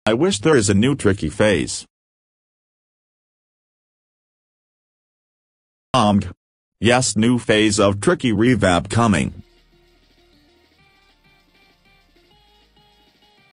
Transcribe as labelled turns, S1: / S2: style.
S1: I wish there is a new tricky phase. Yes, new phase of tricky revamp coming.